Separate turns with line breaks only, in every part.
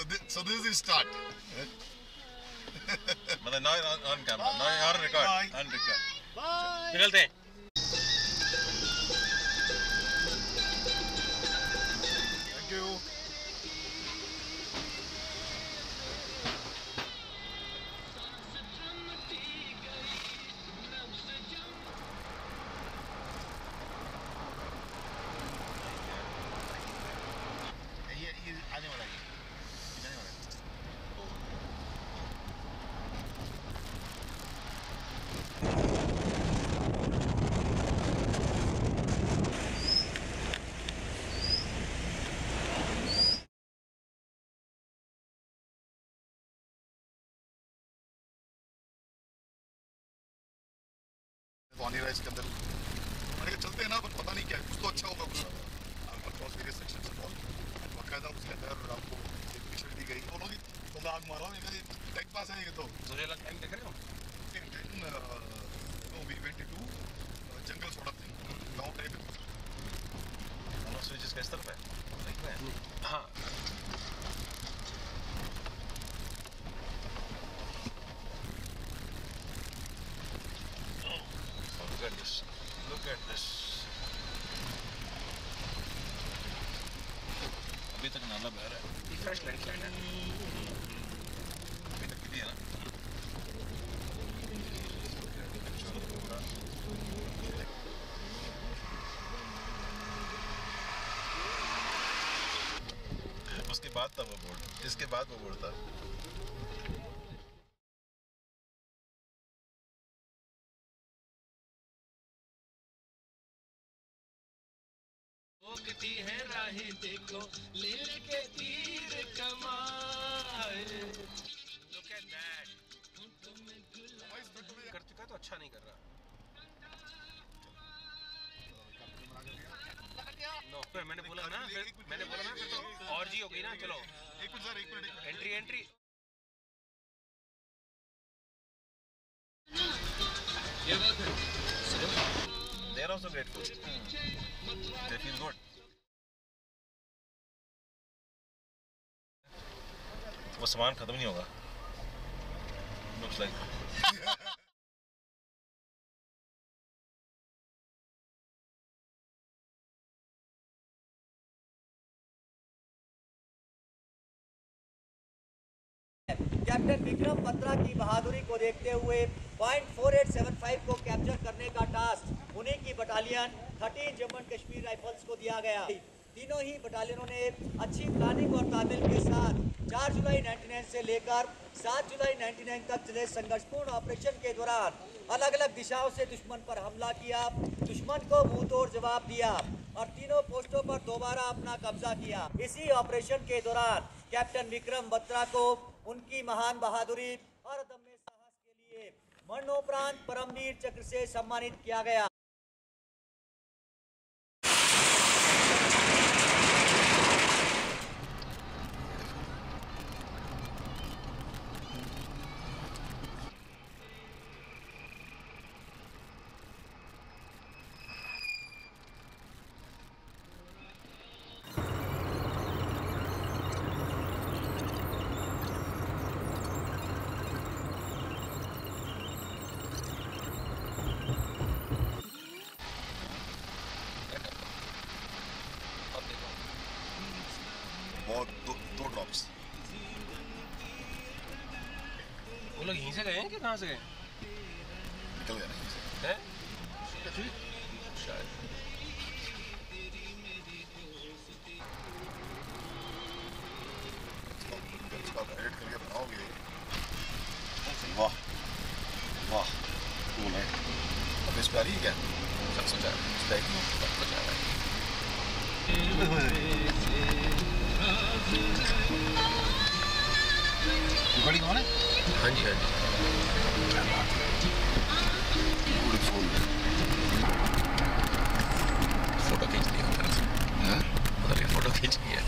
So this is the start.
मतलब now on camera, now you are record, on record.
Bye.
निकलते हैं.
Thank you. ये आने वाला है. जाने वाला है. वानी राइज के अंदर मैंने कहा चलते हैं ना, पर पता नहीं क्या है, कुछ तो अच्छा होगा कुछ. Across various sections of all बाकायदा उसके अंदर आपको एजुकेशन दी गई. दोनों की तो आग मारा मैंने, टेक पास है ये तो.
मुझे लगा टाइम देख रहे हो?
No, we went into jungle sort of thing, गांव टाइप.
दोनों स्विचेस किस तरफ है? देख रहे हैं? हाँ. Look at this. Look at this. अभी तक नाला बह रहा है. फ्रेश लाइट है. अभी तक क्लियर है ना? उसके बाद था वो बोर्ड. इसके बाद वो बोर्ड था.
ओकती है राहें देखो ले लेके तीर कमाए.
Look at that. कर चुका तो अच्छा नहीं कर रहा. No, मैंने बोला ना फिर तो और जी हो गई ना. चलो
एक मिनट सर, एक minute.
Entry. They are also grateful. They feel good. वो सामान खत्म नहीं होगा. Looks like.
Captain Vikram Batra की बहादुरी को देखते हुए .4875 को कैप्चर करने का टास्क उन्हीं की battalion 13 Jammu and Kashmir rifles को दिया गया. तीनों ही बटालियनों ने अच्छी प्लानिंग और तालमेल के साथ 4 जुलाई 99 से लेकर 7 जुलाई 99 तक चले संघर्षपूर्ण ऑपरेशन के दौरान अलग अलग दिशाओं से दुश्मन पर हमला किया, दुश्मन को मुंह तोड़ जवाब दिया और तीनों पोस्टों पर दोबारा अपना कब्जा किया. इसी ऑपरेशन के दौरान कैप्टन विक्रम बत्रा को उनकी महान बहादुरी और अदम्य साहस के लिए मरणोपरांत परमवीर चक्र से सम्मानित किया गया.
बहुत दो ड्रॉप्स.
वो लोग यहीं से गए हैं कि कहाँ से गए?
निकल गया ना यहीं से.
हैं? शायद.
इसको आप एडिट करके बनाओगे. वाह वाह, कूल है. अब इस पे आ रही है क्या? सब सोचा है इस पे सब सोचा है. रिकॉर्डिंग ऑन है?
हाँ जी.
ब्यूटीफुल.
फोटो खींच लिया उधर. फोटो खींच लिया.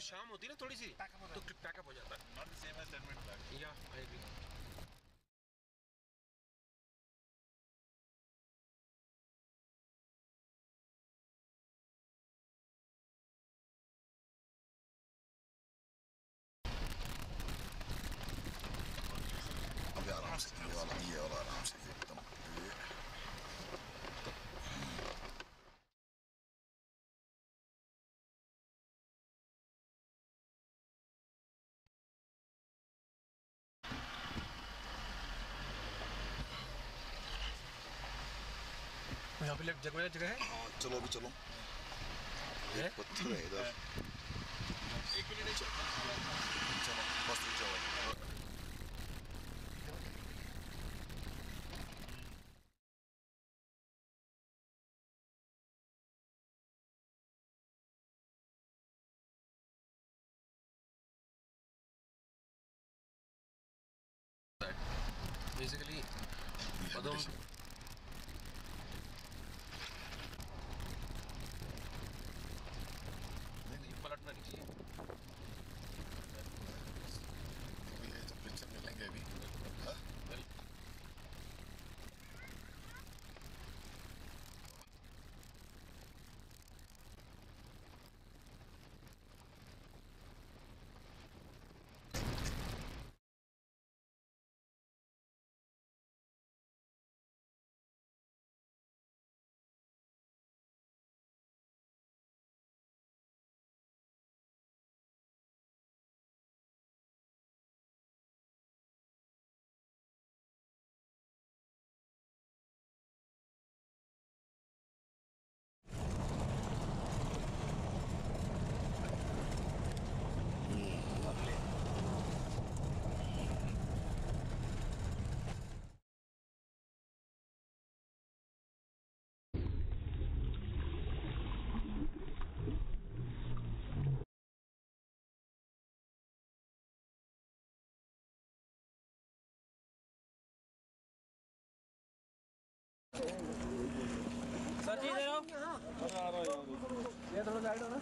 शाम होती है ना थोड़ी सी तो पैकअप हो जाता है।
Not the same as 10 minutes back.
या आई एग्री।
अभी आराम से ये वाला आराम से एकदम
यहाँ पे जगह है।
हाँ चलो अभी चलो।
है?
पत्थर है इधर। चलो बस चलो।
बेसिकली पदम नहीं पलटना नहीं चाहिए।
ये जब पिक्चर मिलेंगे अभी हाँ?
सर जी इधर आओ। ये थोड़ा साइड हो ना।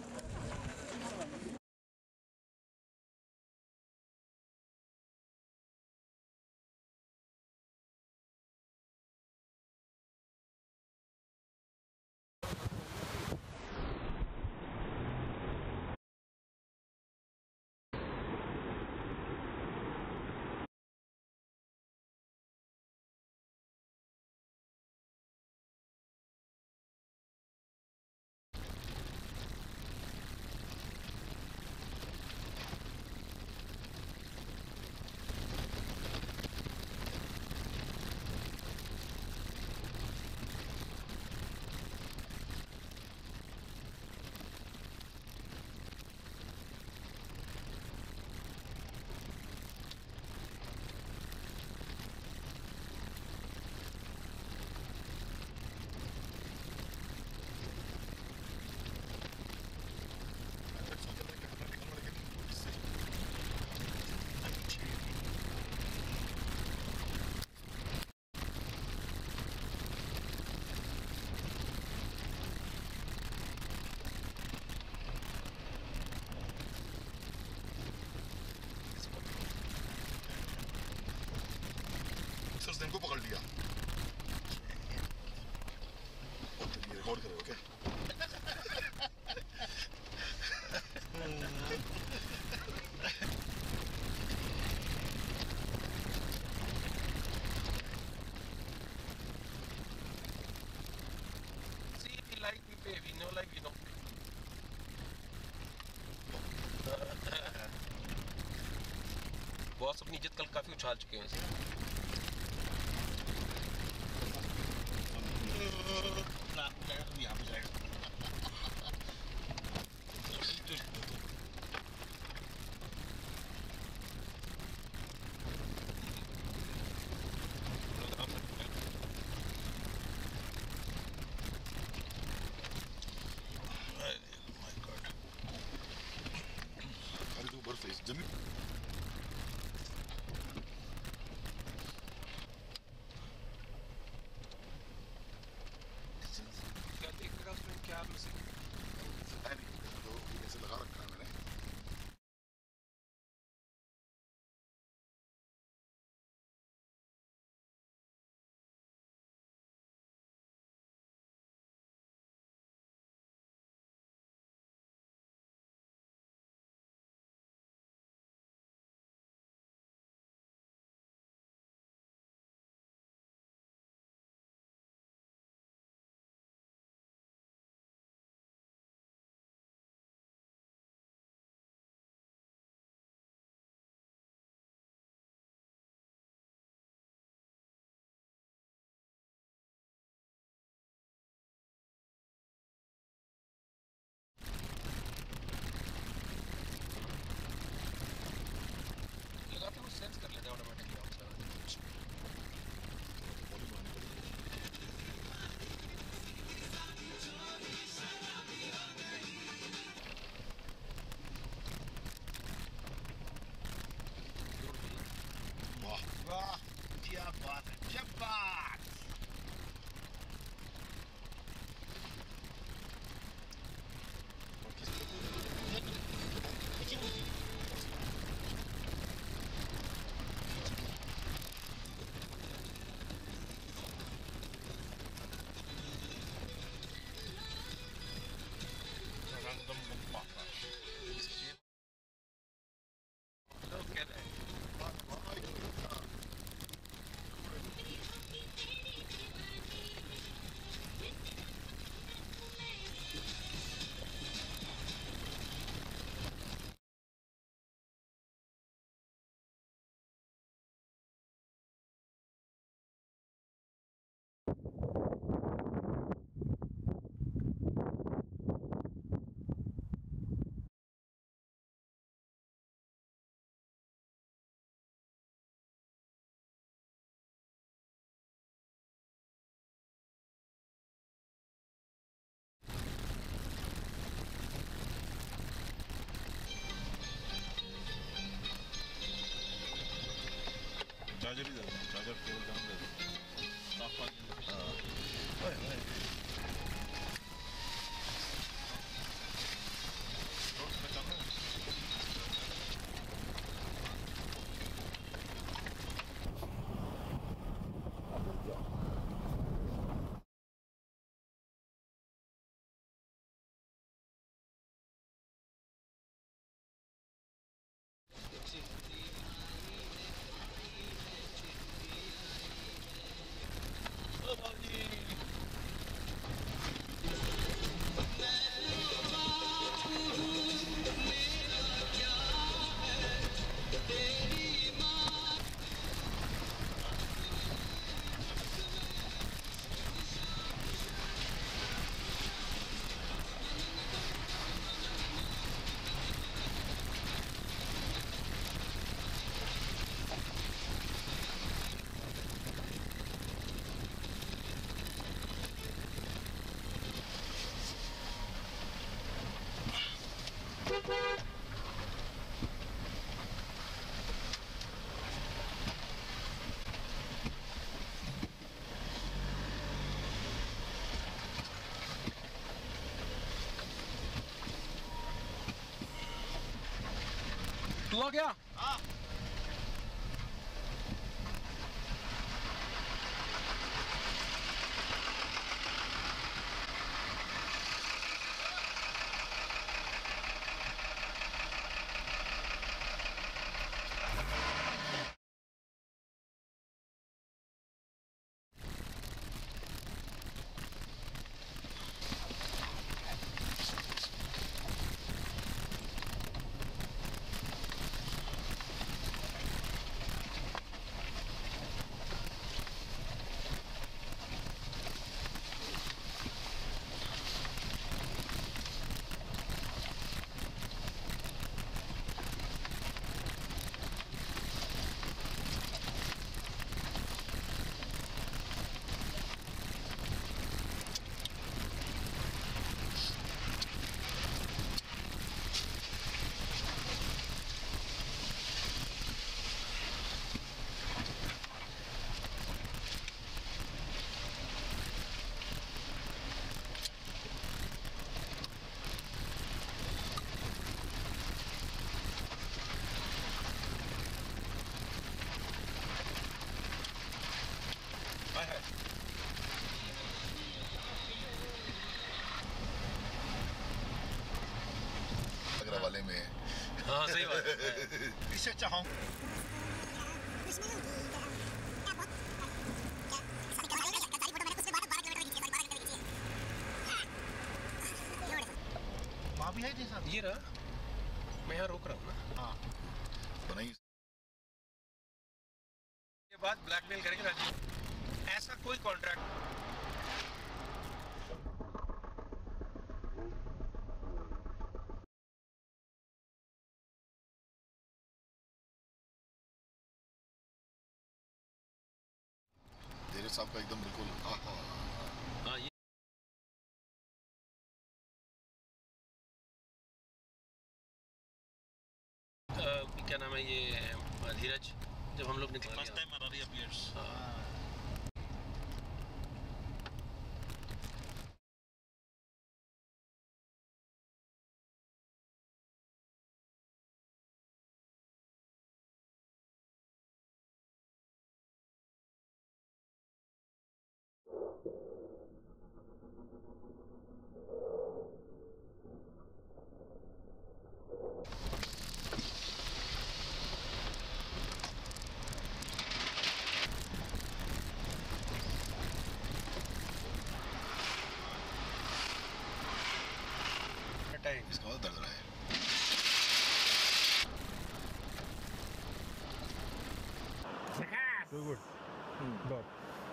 सिर्फ दिन को पकड़ लिया। रिकॉर्ड करो क्या?
See, we like we pay, we know like we don't pay. Boss अपनी इज्जत कल काफी उछाल चुके हैं वैसे।
यहाँ पे जाएगा। बर्फ है जमीन।
हुआ क्या?
हाँ
हाय हाय।
आगरा वाले में
हाँ सही बात है।
इससे चाहूँ वहाँ भी है जैसा
ये रहा, मैं यहाँ रोक रहा हूँ ना।
हाँ बनाई
के बाद ब्लैकमेल करेंगे राजीव, ऐसा कोई कॉन्ट्रैक्ट।
तेरे साहब का एकदम बिल्कुल हाँ
हाँ ये क्या नाम है ये धीरज, जब हम लोग निकल
फर्स्ट टाइम अरारी अपीयर्स।
टाइम
इसका बहुत दर्द रहा है
So good. Dot.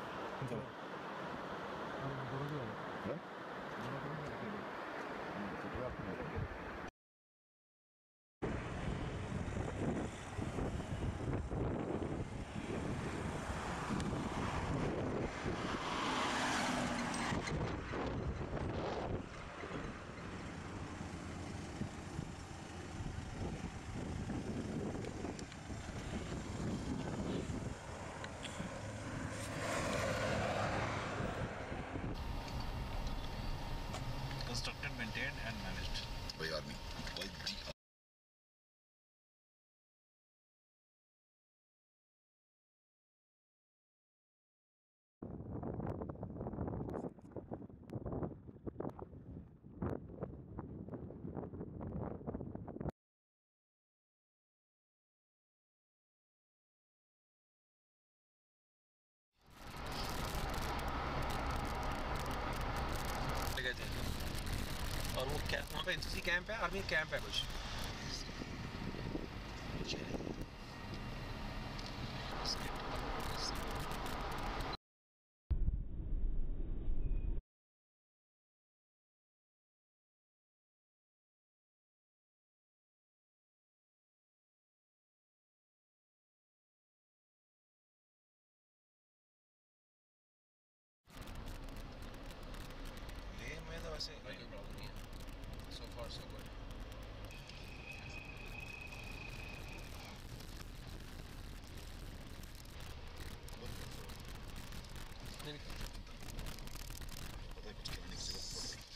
Constructed, maintained and managed.
भाई आर्मी भाई जी
गए थे और वो क्या वहाँ पे एनसीसी कैंप है, आर्मी कैंप है कुछ। ले में तो वैसे कोई प्रॉब्लम नहीं है, सो फार सो गुड।
पता है कुछ करने की जरूरत पड़ रही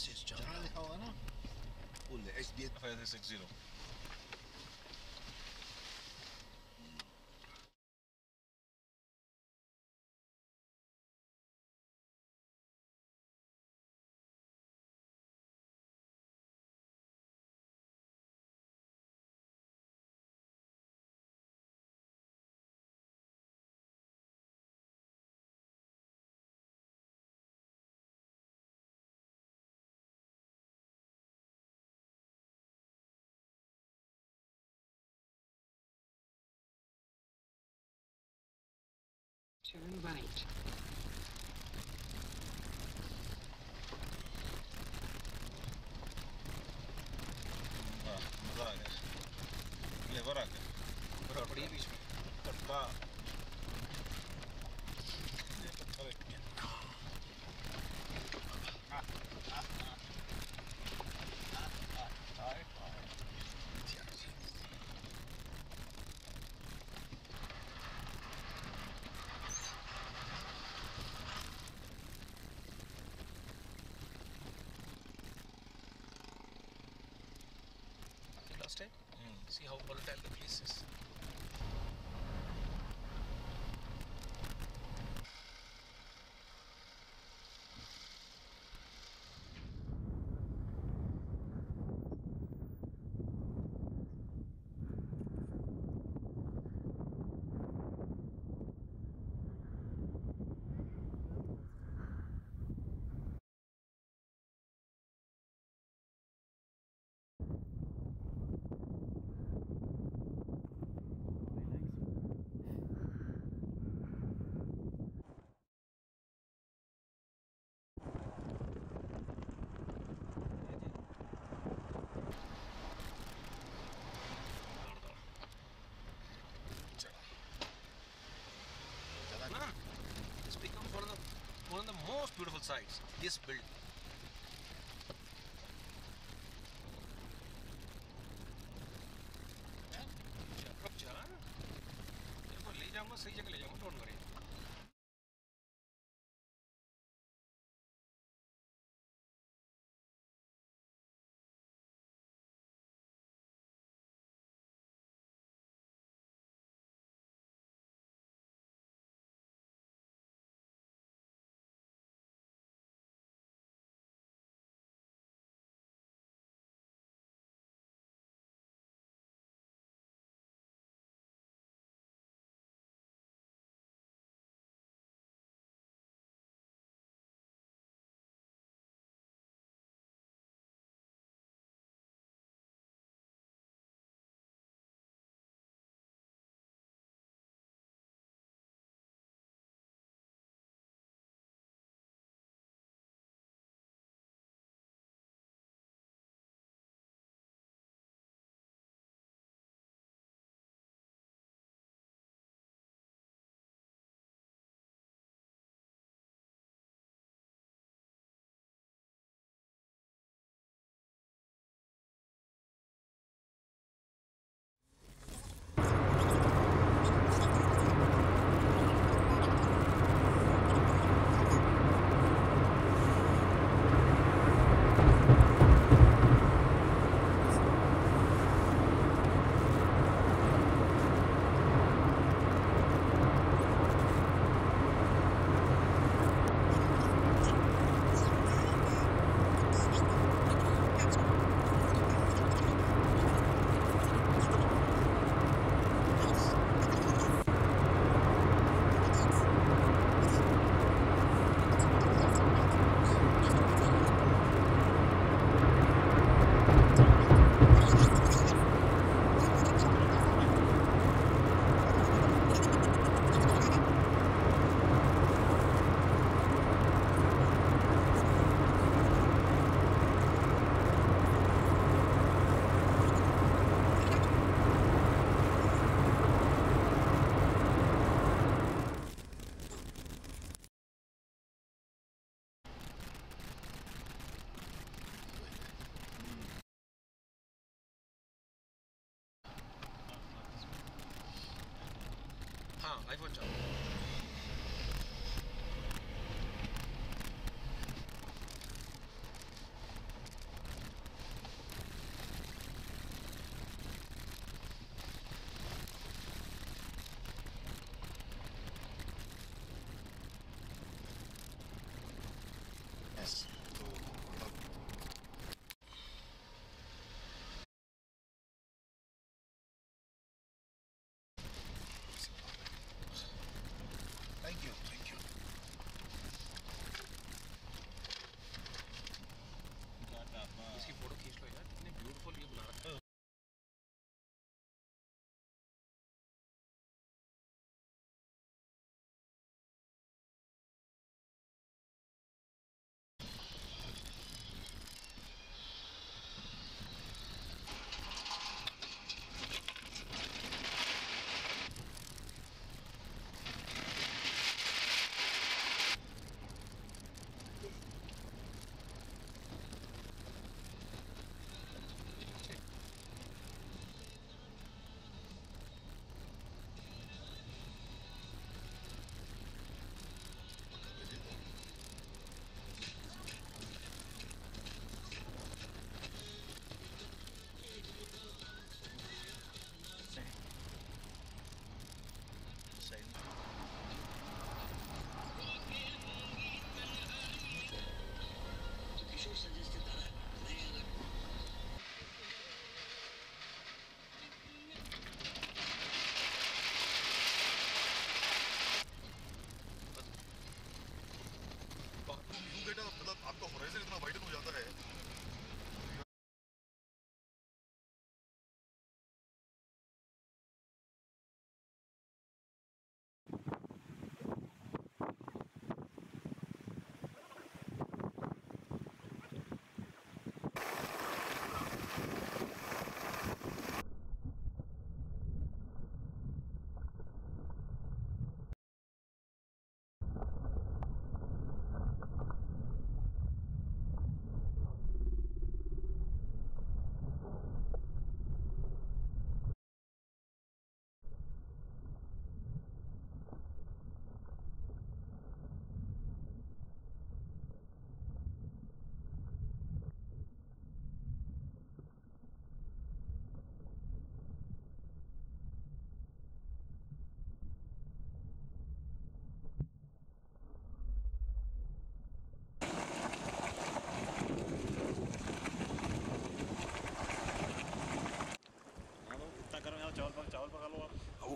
जहाँ लिखा होगा ना वो SDA
5360.
Turn right.
वाह, मजा आ गया. फ्लेवर आ गया.
और पड़ी बीच में
पत्ता. ये पत्थर है.
last time. See how volatile the place is. This becomes one of the most beautiful sights. This building. रुक जा, तेरे को ले जाऊंगा सही जगह ले जाऊंगा, डोंट वरी.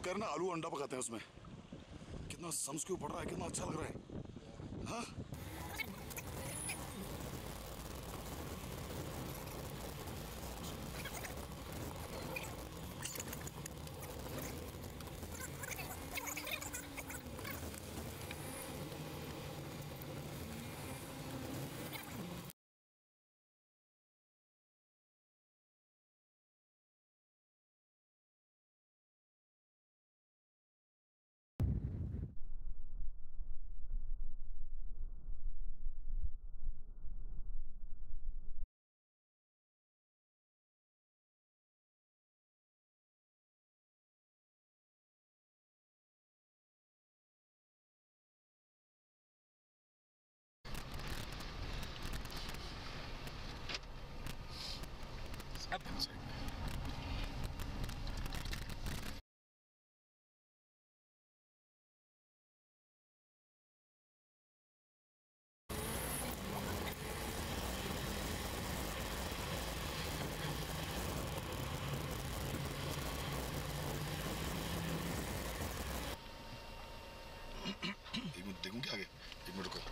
कह रहे ना आलू अंडा पकाते हैं उसमें, कितना सम्स क्यों पड़ रहा है, कितना अच्छा लग रहा है। हाँ एक मिनट देखूं क्या आगे, एक मिनट रुको।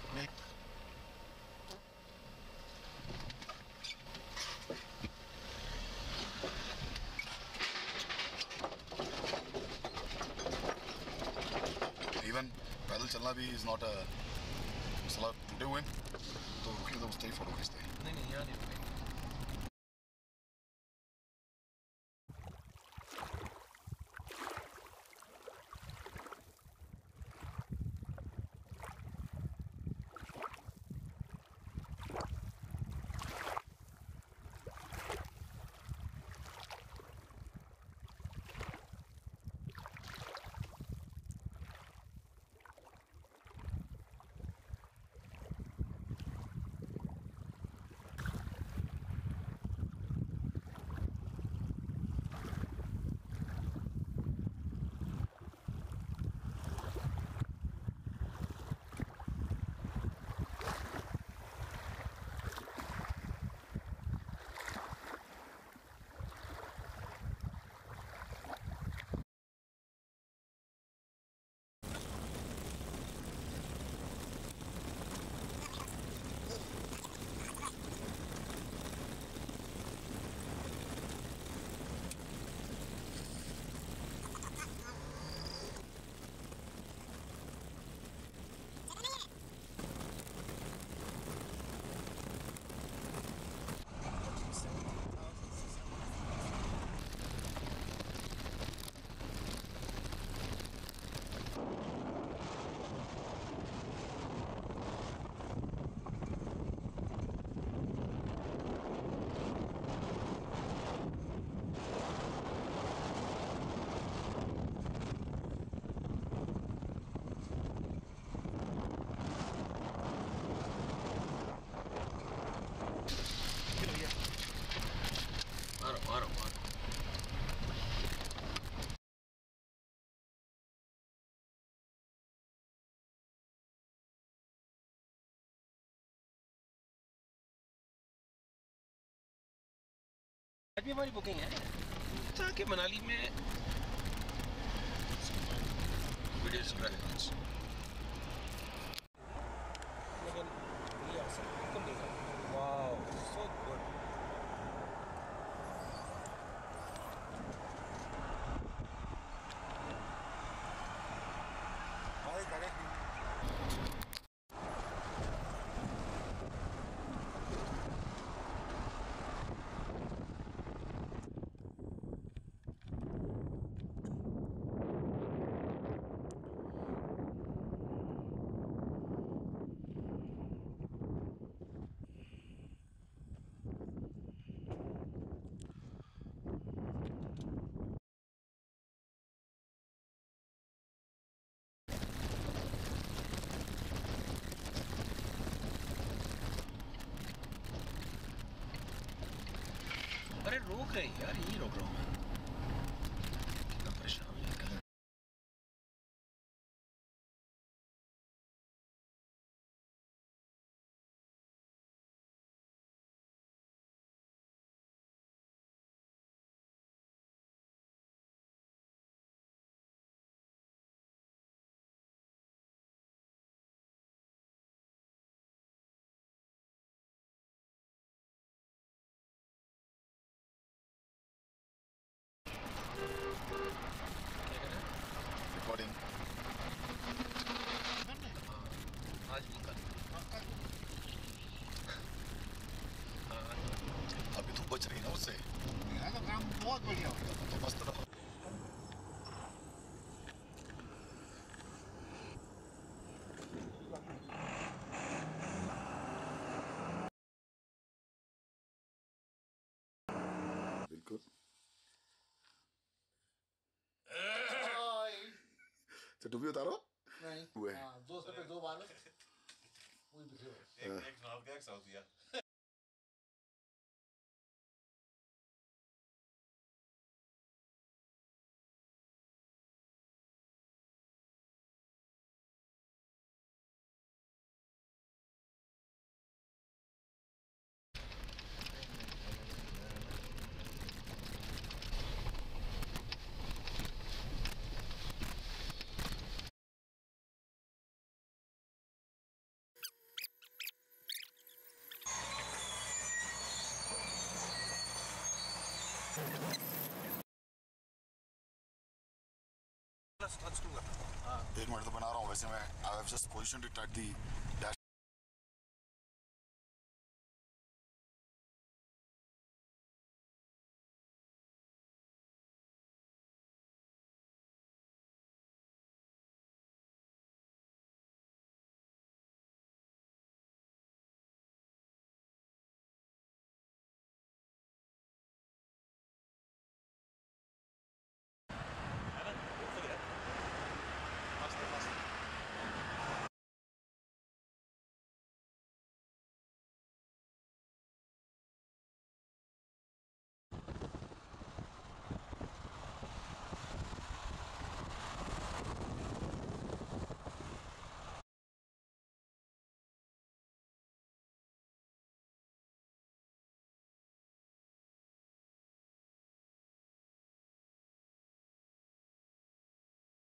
इवन पैदल चलना भी इज नॉट अ मसला, टूटे हुए तो रुके तो उससे ही फोटो खींचते हैं।
नहीं नहीं, यहाँ नहीं रुकेंगे। मारो मारो। आज भी हमारी बुकिंग है ताकि मनाली में वीडियो चल रहा है। Wow so good. अरे रोक रहे हैं यार, यही रोक रहा हूँ मैं। कितना परेशान आज भी कल।
अभी तो बच रही ना उससे।
मेरा तो काम बहुत बढ़िया हो गया।
तो मस्त रहो। बिल्कुल। तो टोपी उतारो।
नहीं
हुए।
हाँ, 2 सौ पे 2 बार वही बिखरे हुए।
एक नॉर्थ गया, एक साउथ गया।
एक मिनट तो बना रहा हूँ वैसे मैं। I have just positioned it at the dash